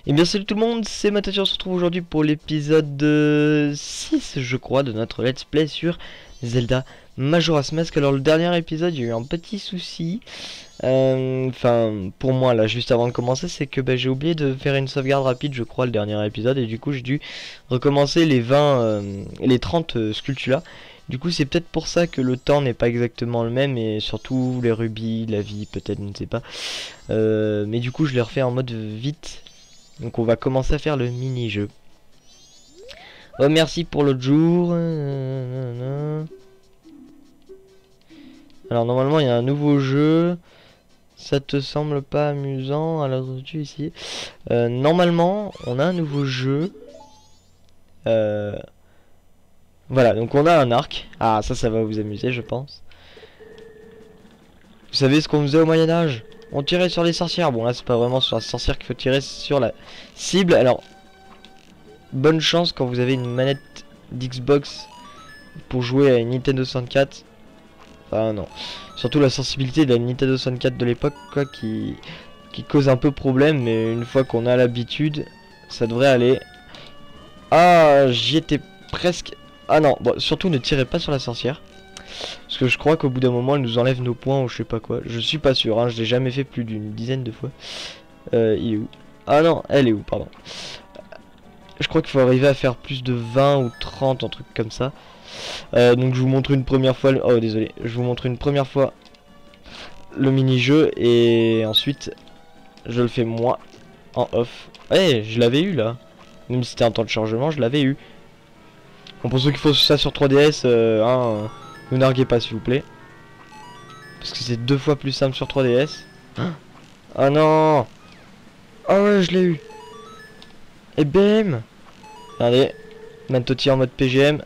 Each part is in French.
Et bien salut tout le monde, c'est Mathieu, on se retrouve aujourd'hui pour l'épisode 6 je crois de notre let's play sur Zelda Majora's Mask. Alors le dernier épisode il y a eu un petit souci, enfin pour moi là juste avant de commencer, c'est que j'ai oublié de faire une sauvegarde rapide je crois le dernier épisode, et du coup j'ai dû recommencer les 20, les 30 Skulltula. Du coup c'est peut-être pour ça que le temps n'est pas exactement le même, et surtout les rubis, la vie peut-être, je ne sais pas. Mais du coup je l'ai refait en mode vite. Donc on va commencer à faire le mini-jeu. Oh merci pour l'autre jour. Alors normalement il y a un nouveau jeu. Ça te semble pas amusant? Alors tu ici. Normalement on a un nouveau jeu. Voilà, donc on a un arc. Ah ça va vous amuser je pense. Vous savez ce qu'on faisait au Moyen-Âge? On tirait sur les sorcières. Bon là c'est pas vraiment sur la sorcière qu'il faut tirer, c'est sur la cible. Alors bonne chance quand vous avez une manette d'Xbox pour jouer à une Nintendo 64. Ah non. Surtout la sensibilité de la Nintendo 64 de l'époque quoi, qui cause un peu problème, mais une fois qu'on a l'habitude, ça devrait aller. Ah, j'y étais presque. Ah non, bon, surtout ne tirez pas sur la sorcière. Parce que je crois qu'au bout d'un moment elle nous enlève nos points ou je sais pas quoi. Je suis pas sûr, hein, je l'ai jamais fait plus d'une dizaine de fois. Il est où? Ah non, elle est où, pardon. Je crois qu'il faut arriver à faire plus de 20 ou 30, un truc comme ça. Donc je vous montre une première fois. Oh désolé, je vous montre une première fois le mini-jeu, et ensuite je le fais moi en off. Eh, je l'avais eu là. Même si c'était un temps de chargement, je l'avais eu. Bon, pour ceux qui font ça sur 3DS, ne narguez pas s'il vous plaît. Parce que c'est 2 fois plus simple sur 3DS. Ah non. Ah ouais, je l'ai eu. Et bam. Regardez, Mantoti en mode PGM.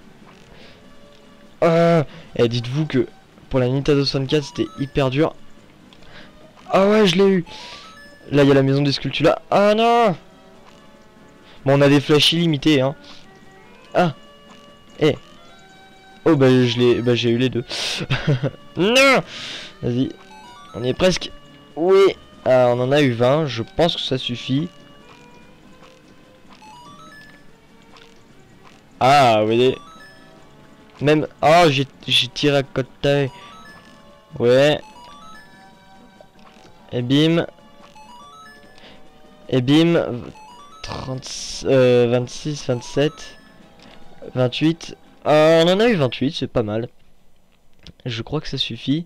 Et dites-vous que pour la Nintendo 64 c'était hyper dur. Ah ouais, je l'ai eu. Là il y a la maison des sculptures là. Ah non. Bon, on a des flashs illimités hein. Ah. Eh. Oh bah je l'ai, bah j'ai eu les deux. Non. Vas-y. On y est presque. Oui. Ah, on en a eu 20, je pense que ça suffit. Ah, vous voyez. Même. Oh, j'ai tiré à côté. Ouais. Et bim. Et bim. 30, 26, 27, 28. On en a eu 28, c'est pas mal. Je crois que ça suffit.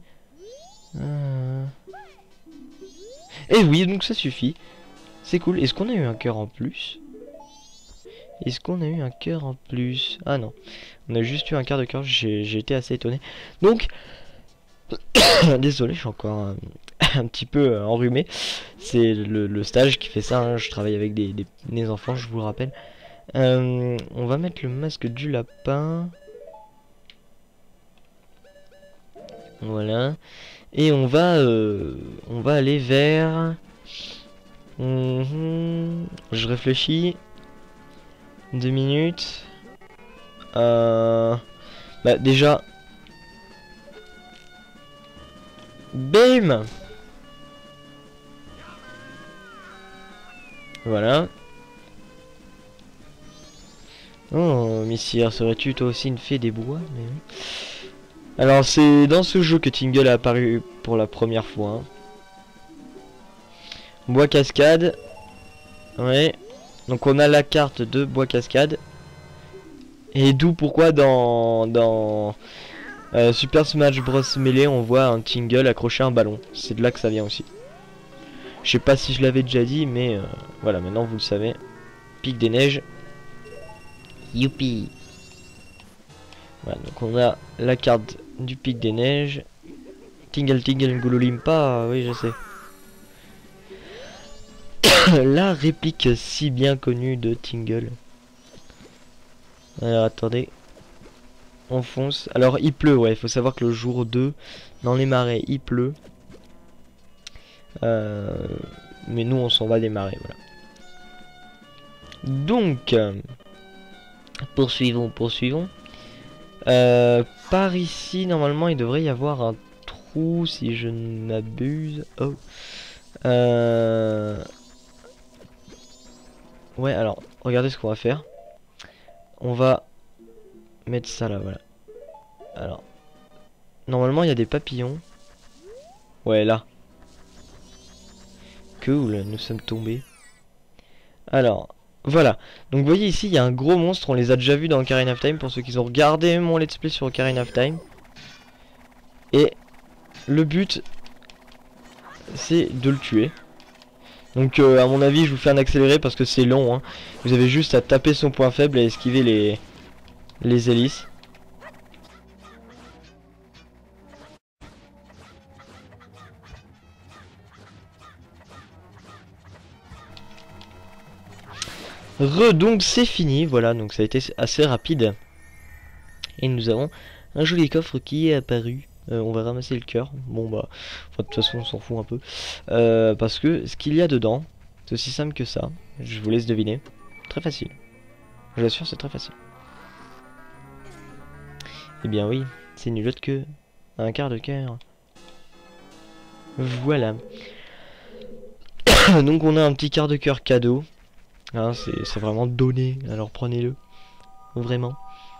Et oui, donc ça suffit. C'est cool. Est-ce qu'on a eu un cœur en plus? Est-ce qu'on a eu un cœur en plus? Ah non. On a juste eu un quart de cœur. J'ai été assez étonné. Donc, désolé, je suis encore un petit peu enrhumé. C'est le stage qui fait ça. Hein. Je travaille avec des enfants, je vous le rappelle. On va mettre le masque du lapin. Voilà. Et on va aller vers. Je réfléchis. 2 minutes. Bah déjà. Bam. Voilà. Oh, Missire, serais-tu toi aussi une fée des bois? Mais... Alors, c'est dans ce jeu que Tingle a apparu pour la première fois. Hein. Bois cascade. Ouais. Donc, on a la carte de bois cascade. Et d'où pourquoi dans Super Smash Bros Melee, on voit un Tingle accrocher un ballon. C'est de là que ça vient aussi. Je sais pas si je l'avais déjà dit, mais voilà, maintenant vous le savez. Pic des neiges. Youpi. Voilà, donc on a la carte du pic des neiges. Tingle Tingle Ngouloulimpa, oui je sais. La réplique si bien connue de Tingle. Alors attendez. On fonce. Alors il pleut, ouais, il faut savoir que le jour 2, dans les marais, il pleut. Mais nous on s'en va des marais, voilà. Donc, poursuivons. Par ici, normalement, il devrait y avoir un trou, si je ne m'abuse. Oh. Ouais, alors, regardez ce qu'on va faire. On va mettre ça là, voilà. Alors, normalement, il y a des papillons. Ouais, là. Cool, nous sommes tombés. Alors, voilà. Donc, vous voyez ici, il y a un gros monstre. On les a déjà vus dans Ocarina of Time. Pour ceux qui ont regardé mon let's play sur Ocarina of Time. Et le but, c'est de le tuer. Donc, à mon avis, je vous fais un accéléré parce que c'est long. Hein. Vous avez juste à taper son point faible et esquiver les hélices. Donc c'est fini, voilà, donc ça a été assez rapide. Et nous avons un joli coffre qui est apparu. On va ramasser le cœur. Bon bah, enfin, de toute façon on s'en fout un peu. Parce que ce qu'il y a dedans, c'est aussi simple que ça. Je vous laisse deviner. Très facile. Je vous assure, c'est très facile. Eh bien oui, c'est nul autre que un quart de cœur. Voilà. Donc on a un petit quart de cœur cadeau. Hein, c'est vraiment donné, alors prenez-le. Vraiment.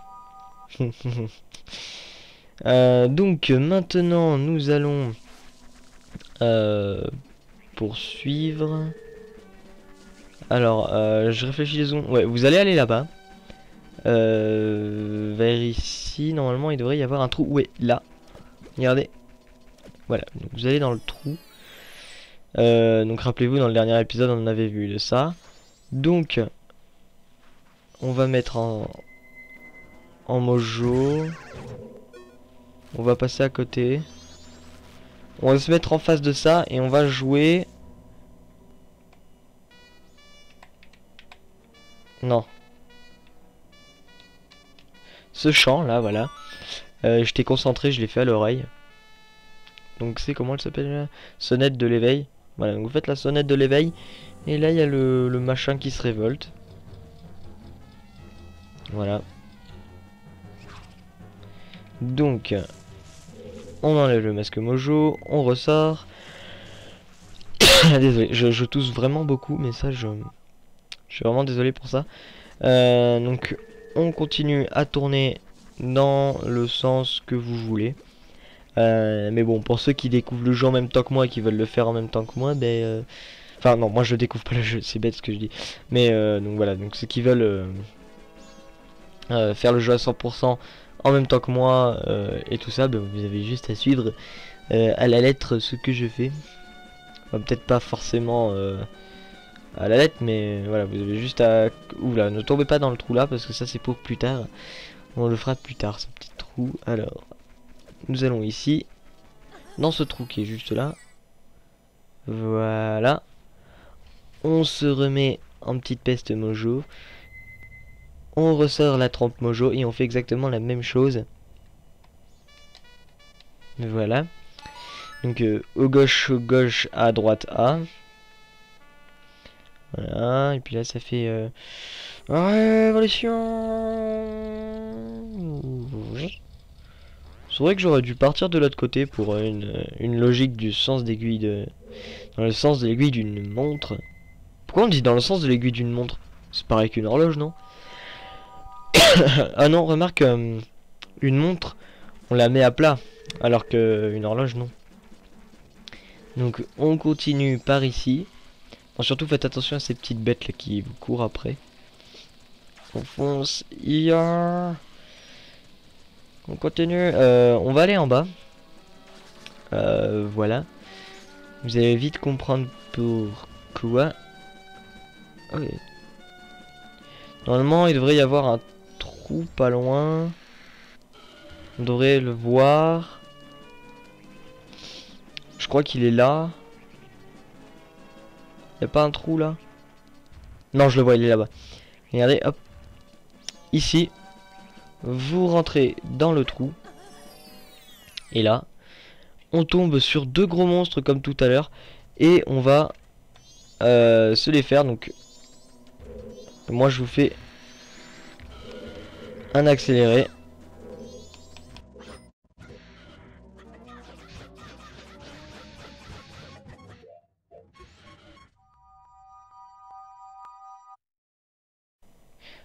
Donc maintenant nous allons poursuivre. Alors je réfléchis les secondes. Ouais, vous allez aller là-bas. Vers ici, normalement il devrait y avoir un trou. Ouais, là. Regardez. Voilà, donc vous allez dans le trou. Donc rappelez-vous, dans le dernier épisode on en avait vu de ça. Donc on va mettre en mojo. On va passer à côté. On va se mettre en face de ça et on va jouer. Non. Ce chant là, voilà. J'étais concentré, je l'ai fait à l'oreille. Donc c'est comment elle s'appelle là? Sonnette de l'éveil. Voilà, donc vous faites la sonnette de l'éveil. Et là il y a le machin qui se révolte. Voilà. Donc on enlève le masque mojo, on ressort. Désolé, je tousse vraiment beaucoup, mais ça je suis vraiment désolé pour ça. Donc on continue à tourner dans le sens que vous voulez. Mais bon, pour ceux qui découvrent le jeu en même temps que moi et qui veulent le faire en même temps que moi, ben... Enfin non, moi je découvre pas le jeu, c'est bête ce que je dis. Mais donc voilà, donc ceux qui veulent faire le jeu à 100% en même temps que moi et tout ça, ben, vous avez juste à suivre à la lettre ce que je fais. Enfin, peut-être pas forcément à la lettre, mais voilà, vous avez juste à... Oula, ne tombez pas dans le trou là, parce que ça c'est pour plus tard. On le fera plus tard, ce petit trou. Alors, nous allons ici, dans ce trou qui est juste là. Voilà. On se remet en petite peste mojo. On ressort la trempe mojo et on fait exactement la même chose. Voilà. Donc au gauche, à droite, A. Voilà. Et puis là, ça fait... Révolution. C'est vrai que j'aurais dû partir de l'autre côté pour une logique du sens d'aiguille de... Dans le sens de l'aiguille d'une montre. Pourquoi on dit dans le sens de l'aiguille d'une montre? C'est pareil qu'une horloge, non? Ah non, remarque, une montre, on la met à plat, alors que une horloge, non. Donc on continue par ici. Bon, surtout faites attention à ces petites bêtes là qui vous courent après. On fonce, on continue, on va aller en bas. Voilà. Vous allez vite comprendre pourquoi. Ok. Normalement, il devrait y avoir un trou pas loin. On devrait le voir. Je crois qu'il est là. Y a pas un trou là? Non, je le vois, il est là-bas. Regardez, hop. Ici, vous rentrez dans le trou. Et là, on tombe sur deux gros monstres comme tout à l'heure. Et on va se les faire. Donc, moi je vous fais un accéléré.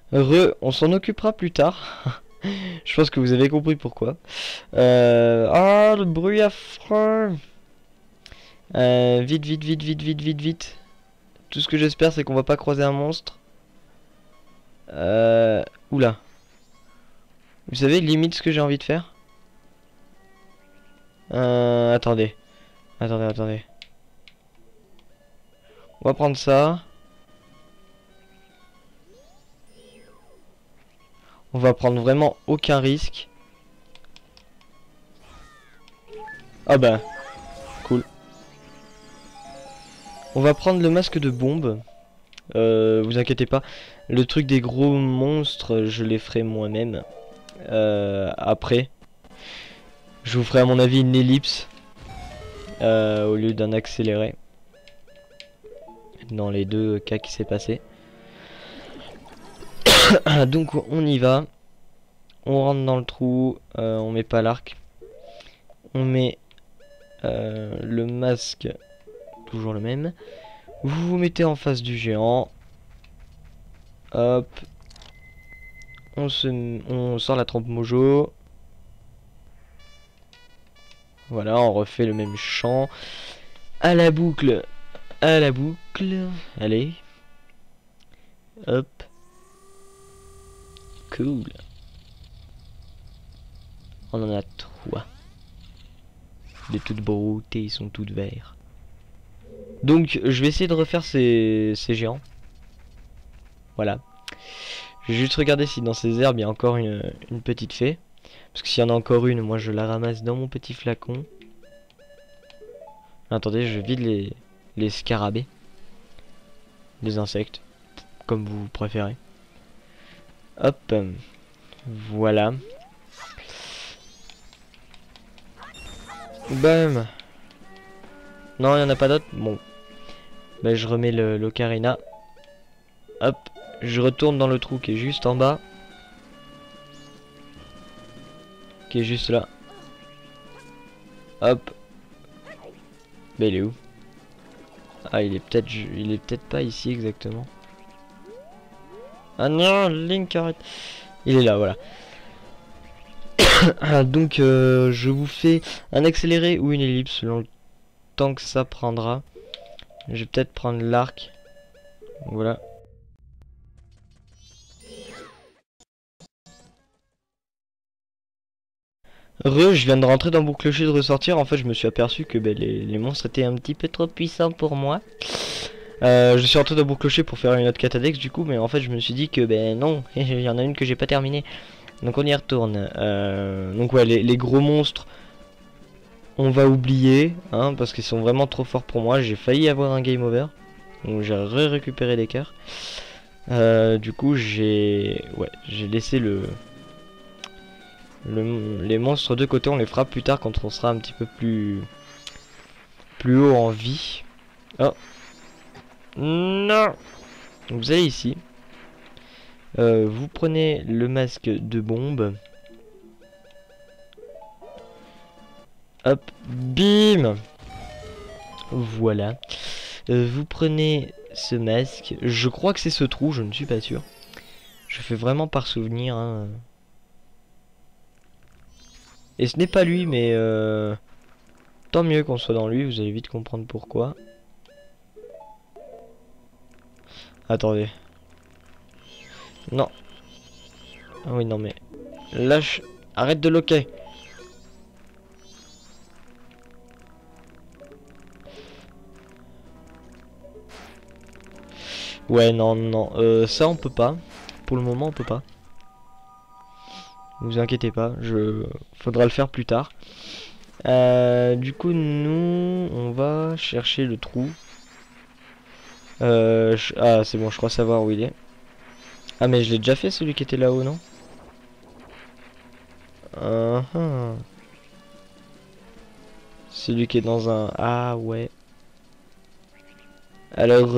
On s'en occupera plus tard. Je pense que vous avez compris pourquoi. Ah, le bruit affreux. Vite, vite, vite, vite, vite, vite, vite. Tout ce que j'espère, c'est qu'on va pas croiser un monstre. Oula. Vous savez, limite ce que j'ai envie de faire. Attendez. Attendez, attendez. On va prendre ça. On va prendre vraiment aucun risque. Ah bah, cool. On va prendre le masque de bombe. Vous inquiétez pas. Le truc des gros monstres, je les ferai moi-même. Après. Je vous ferai à mon avis une ellipse. Au lieu d'un accéléré. Dans les deux cas qui s'est passé. Donc on y va. On rentre dans le trou. On met pas l'arc. On met le masque. Toujours le même. Vous vous mettez en face du géant. Hop. On sort la trompe mojo. Voilà, on refait le même chant. À la boucle. À la boucle. Allez. Hop. Cool. On en a 3. De toute beauté, ils sont toutes verts. Donc, je vais essayer de refaire ces géants. Voilà. Je vais juste regarder si dans ces herbes, il y a encore une petite fée. Parce que s'il y en a encore une, moi je la ramasse dans mon petit flacon. Attendez, je vide les scarabées. Les insectes. Comme vous préférez. Hop. Voilà. Bam. Non, il n'y en a pas d'autres. Bon. Bah, je remets l'ocarina. Hop. Je retourne dans le trou qui est juste en bas. Qui est juste là. Hop. Mais il est où? Ah, il est peut-être pas ici exactement. Ah non, Link, arrête. Il est là, voilà. Donc je vous fais un accéléré ou une ellipse selon le temps que ça prendra. Je vais peut-être prendre l'arc. Voilà. Je viens de rentrer dans mon clocher de ressortir. En fait, je me suis aperçu que les monstres étaient un petit peu trop puissants pour moi. Je suis rentré dans mon clocher pour faire une autre catadex du coup, mais en fait, je me suis dit que non, il y en a une que j'ai pas terminée. Donc on y retourne. Donc ouais, les gros monstres, on va oublier, hein, parce qu'ils sont vraiment trop forts pour moi. J'ai failli avoir un game over, donc j'ai récupéré les cœurs. Du coup, j'ai laissé les monstres de côté. On les fera plus tard quand on sera un petit peu plus haut en vie. Oh non! Donc vous allez ici. Vous prenez le masque de bombe. Hop, bim. Voilà. Vous prenez ce masque. Je crois que c'est ce trou, je ne suis pas sûr. Je fais vraiment par souvenir. Hein. Et ce n'est pas lui, mais tant mieux qu'on soit dans lui. Vous allez vite comprendre pourquoi. Attendez. Non. Ah oui, non mais... Lâche. Arrête de loquer. Ouais, non, non. Ça, on peut pas. Pour le moment, on peut pas. Ne vous inquiétez pas. Faudra le faire plus tard. Du coup, nous, on va chercher le trou. Ah, c'est bon, je crois savoir où il est. Ah, mais je l'ai déjà fait, celui qui était là-haut, non? Celui qui est dans un... Ah, ouais. Alors,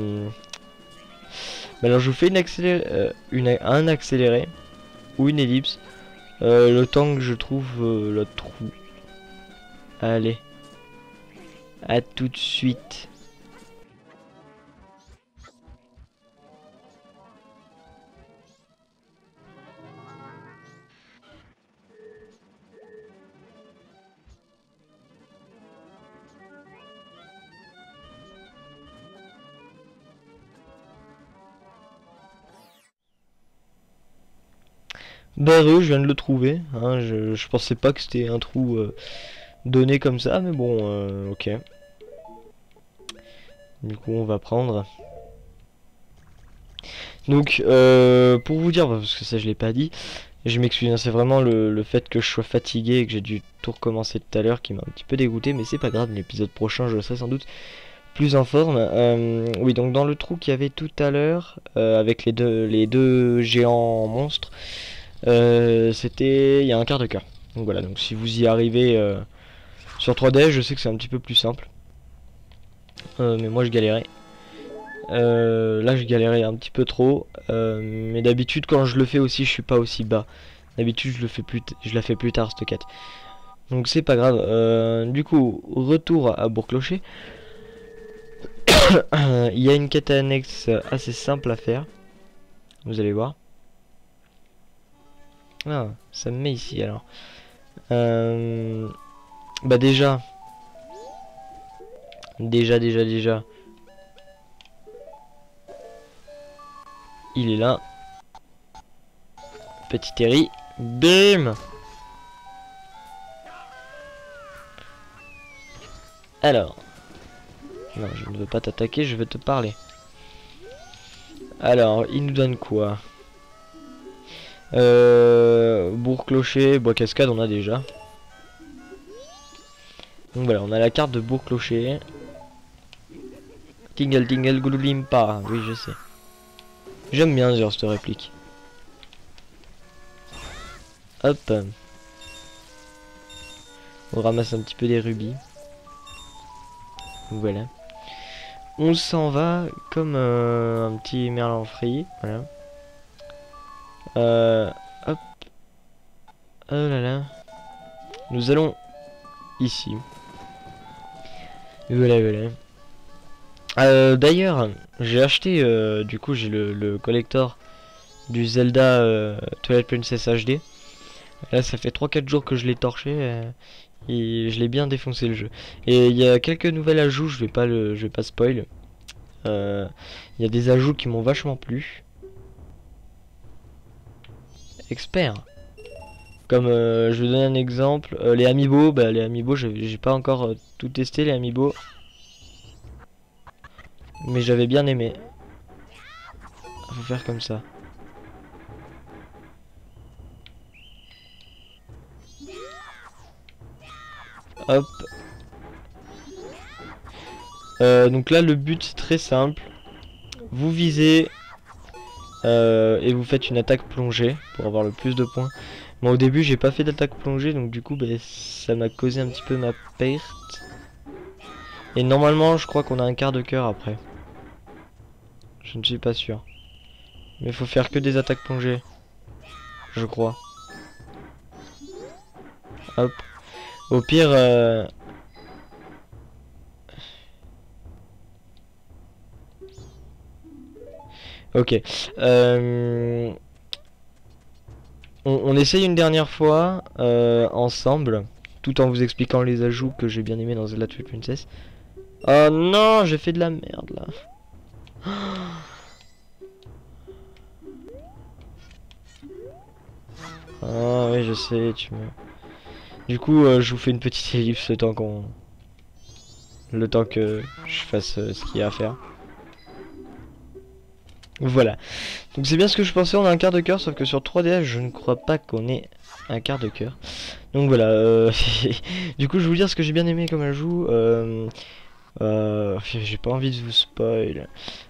alors je vous fais un accéléré ou une ellipse. Le temps que je trouve le trou. Allez. À tout de suite. Bah je viens de le trouver, hein, je pensais pas que c'était un trou donné comme ça, mais bon, ok. Du coup on va prendre. Donc pour vous dire, parce que ça je l'ai pas dit, je m'excuse, hein, c'est vraiment le fait que je sois fatigué et que j'ai dû tout recommencer tout à l'heure qui m'a un petit peu dégoûté, mais c'est pas grave, l'épisode prochain je serai sans doute plus en forme. Oui, donc dans le trou qu'il y avait tout à l'heure, avec les deux géants monstres, c'était il y a un quart de cœur. Donc voilà, donc si vous y arrivez sur 3D, je sais que c'est un petit peu plus simple. Mais moi je galérais. Là je galérais un petit peu trop. Mais d'habitude quand je le fais aussi, je suis pas aussi bas. D'habitude je la fais plus tard cette quête. Donc c'est pas grave. Du coup, retour à Bourg-Clocher. Il y a une quête annexe assez simple à faire. Vous allez voir. Ah, ça me met ici alors. Bah déjà. Déjà. Il est là. Petit Terry. Bim. Alors. Non, je ne veux pas t'attaquer, je veux te parler. Alors, il nous donne quoi? Bourg-Clocher, Bois-Cascade, on a déjà. Donc voilà, on a la carte de Bourg-Clocher. Tingle tingle gouloulimpa, oui je sais. J'aime bien dire cette réplique. Hop. On ramasse un petit peu des rubis. Voilà. On s'en va comme un petit merlan frit. Voilà. Hop. Oh là là. Nous allons ici. Voilà. D'ailleurs, j'ai acheté, du coup j'ai le collector du Zelda Twilight Princess HD. Là ça fait 3-4 jours que je l'ai torché et je l'ai bien défoncé le jeu. Et il y a quelques nouvelles ajouts, je vais pas spoil. Il y a des ajouts qui m'ont vachement plu. Expert. Comme je vais donner un exemple, les amiibo, bah les amiibo j'ai pas encore tout testé les amiibo. Mais j'avais bien aimé. Faut faire comme ça. Hop. Donc là le but c'est très simple. Vous visez et vous faites une attaque plongée pour avoir le plus de points. Moi au début j'ai pas fait d'attaque plongée donc du coup bah, ça m'a causé un petit peu ma perte. Et normalement je crois qu'on a un quart de cœur après. Je ne suis pas sûr. Mais faut faire que des attaques plongées. Je crois. Hop. Au pire ok. On essaye une dernière fois ensemble, tout en vous expliquant les ajouts que j'ai bien aimé dans Zelda Twilight Princess. Oh non, j'ai fait de la merde là. Ah oui, je sais, tu me... Du coup, je vous fais une petite ellipse le temps que je fasse ce qu'il y a à faire. Voilà. Donc c'est bien ce que je pensais, on a un quart de cœur, sauf que sur 3DS, je ne crois pas qu'on ait un quart de cœur. Donc voilà, du coup je vais vous dire ce que j'ai bien aimé comme ajout. J'ai pas envie de vous spoil.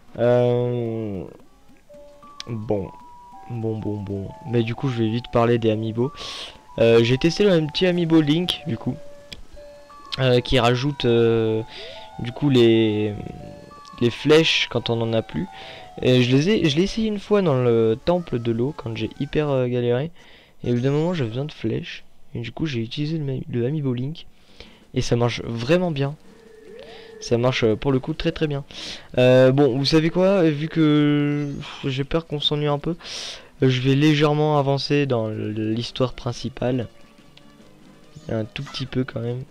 Bon. Mais du coup je vais vite parler des amiibo. J'ai testé le petit amiibo Link, du coup. Qui rajoute du coup les flèches quand on en a plus. Et je l'ai essayé une fois dans le temple de l'eau quand j'ai hyper galéré. Et au bout d'un moment j'avais besoin de flèches. Et du coup j'ai utilisé le amiibo Link. Et ça marche vraiment bien. Ça marche pour le coup très bien. Bon, vous savez quoi, vu que j'ai peur qu'on s'ennuie un peu, je vais légèrement avancer dans l'histoire principale. Un tout petit peu quand même.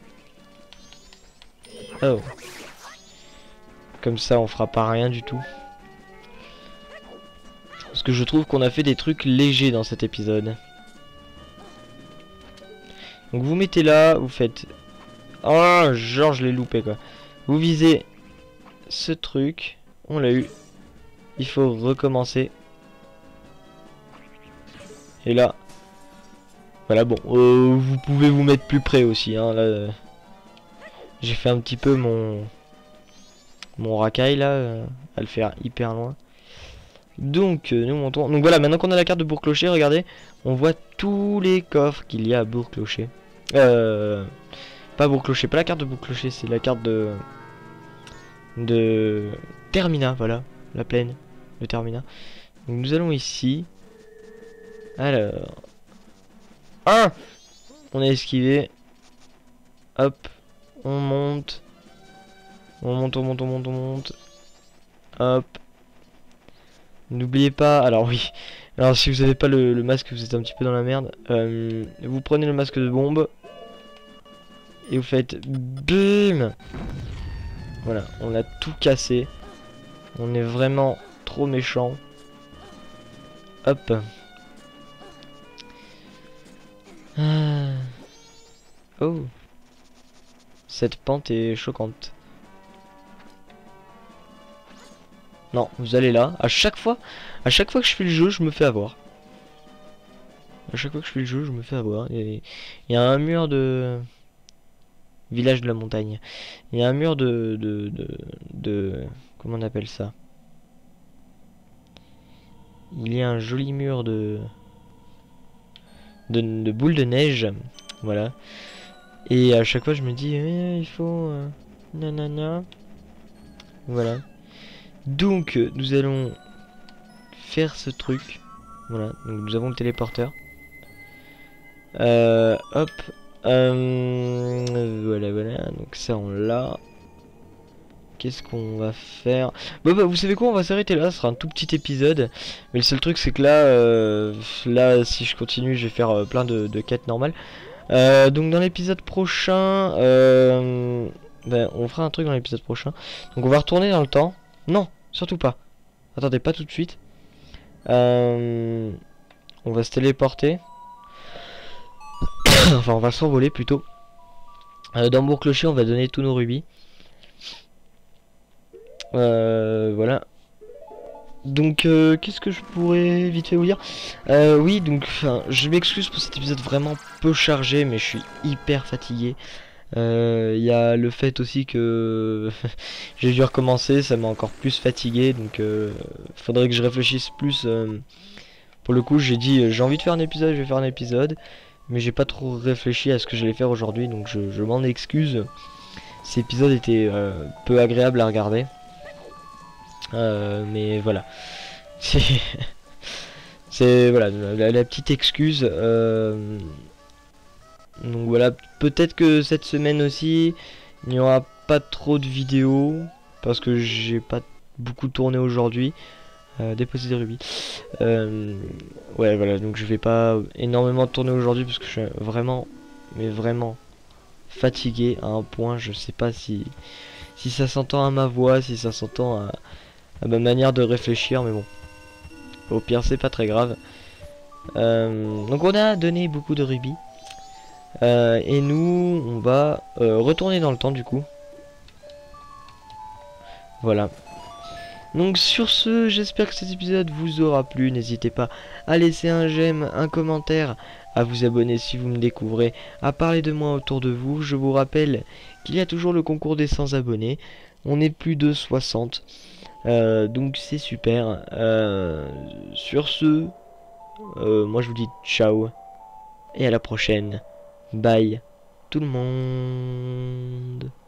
Oh. Comme ça on fera pas rien du tout. Parce que je trouve qu'on a fait des trucs légers dans cet épisode. Donc vous mettez là, vous faites... Oh, genre je l'ai loupé quoi. Vous visez ce truc. On l'a eu. Il faut recommencer. Et là... Voilà, bon. Vous pouvez vous mettre plus près aussi. Hein, là, j'ai fait un petit peu mon racaille là. À le faire hyper loin. Donc nous montons. Donc voilà, maintenant qu'on a la carte de Bourg-Clocher, regardez, on voit tous les coffres qu'il y a à Bourg-Clocher. Pas Bourg-Clocher, pas la carte de Bourg-Clocher, c'est la carte de Termina, voilà, la plaine de Termina. Donc nous allons ici. Alors, on a esquivé. Hop, on monte. On monte, on monte, on monte, on monte. Hop. N'oubliez pas, alors oui, alors si vous n'avez pas le masque, vous êtes un petit peu dans la merde. Vous prenez le masque de bombe et vous faites BIM. Voilà, on a tout cassé. On est vraiment trop méchant. Hop. Oh, cette pente est choquante. Non, vous allez là. À chaque fois que je fais le jeu, je me fais avoir. À chaque fois que je fais le jeu, je me fais avoir. Il y a un mur de... Village de la montagne. Il y a un mur de... Comment on appelle ça? Il y a un joli mur de boules de neige. Voilà. Et à chaque fois, je me dis, il faut... nanana. Voilà. Donc nous allons faire ce truc. Voilà, donc nous avons le téléporteur. Hop. Voilà, voilà. Donc ça on l'a. Qu'est-ce qu'on va faire? Bon bah vous savez quoi, on va s'arrêter là, ce sera un tout petit épisode. Mais le seul truc c'est que là, si je continue, je vais faire plein de quêtes normales. Donc dans l'épisode prochain, ben, on fera un truc dans l'épisode prochain. Donc on va retourner dans le temps. Non, surtout pas. Attendez, pas tout de suite. On va se téléporter. Enfin, on va s'envoler plutôt. Dans Bourg-Clocher, on va donner tous nos rubis. Voilà. Donc, qu'est-ce que je pourrais vite fait vous dire? Oui, donc, je m'excuse pour cet épisode vraiment peu chargé, mais je suis hyper fatigué. Il y a le fait aussi que j'ai dû recommencer, ça m'a encore plus fatigué, donc faudrait que je réfléchisse plus. Pour le coup, j'ai dit j'ai envie de faire un épisode, je vais faire un épisode, mais j'ai pas trop réfléchi à ce que j'allais faire aujourd'hui, donc je m'en excuse. Cet épisode était peu agréable à regarder, mais voilà, c'est voilà la petite excuse. Donc voilà, peut-être que cette semaine aussi, il n'y aura pas trop de vidéos, parce que j'ai pas beaucoup tourné aujourd'hui. Déposer des rubis. Ouais, voilà, donc je vais pas énormément tourner aujourd'hui, parce que je suis vraiment, mais vraiment fatigué à un point, je sais pas si ça s'entend à ma voix, si ça s'entend à ma manière de réfléchir, mais bon. Au pire, c'est pas très grave. Donc on a donné beaucoup de rubis. Et nous, on va retourner dans le temps du coup. Voilà. Donc sur ce, j'espère que cet épisode vous aura plu. N'hésitez pas à laisser un j'aime, un commentaire, à vous abonner si vous me découvrez, à parler de moi autour de vous. Je vous rappelle qu'il y a toujours le concours des 100 abonnés. On est plus de 60. Donc c'est super. Sur ce, moi je vous dis ciao. Et à la prochaine. Bye tout le monde.